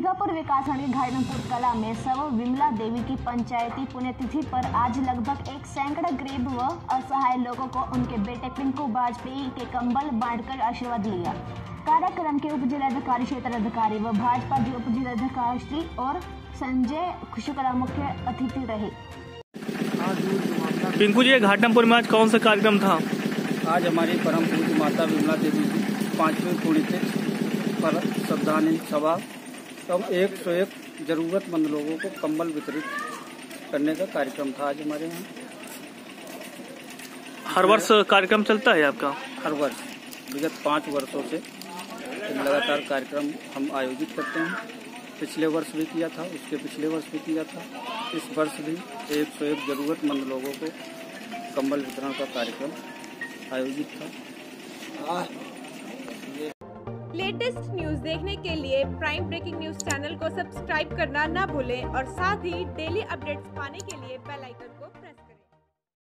बीघापुर विकासखंड के घाटमपुर कला में सव विमला देवी की पंचायती पुण्यतिथि पर आज लगभग 100 गरीब व असहाय लोगों को उनके बेटे पिंकू वाजपेयी के कंबल बांटकर आशीर्वाद लिया। कार्यक्रम के उप जिलाधिकारी क्षेत्राधिकारी व भाजपा के उप जिलाधिकारी श्री और संजय शुक्ला मुख्य अतिथि रहे। पिंकू जी, घाटमपुर में आज कौन सा कार्यक्रम था? आज हमारी परम पूज्य माता विमला देवी की 5वीं पुण्यतिथि पर श्रद्धांजलि सभा तब 101 जरूरतमंद लोगों को कंबल वितरित करने का कार्यक्रम था आज हमारे यहाँ। हर वर्ष कार्यक्रम चलता है आपका? हर वर्ष विगत 5 वर्षों से लगातार कार्यक्रम हम आयोजित करते हैं। पिछले वर्ष भी किया था, उसके पिछले वर्ष भी किया था, इस वर्ष भी 101 जरूरतमंद लोगों को कंबल वितरण का कार्यक्रम आयोजित था। लेटेस्ट न्यूज देखने के लिए प्राइम ब्रेकिंग न्यूज चैनल को सब्सक्राइब करना ना भूलें और साथ ही डेली अपडेट्स पाने के लिए बेल आइकन को प्रेस करें।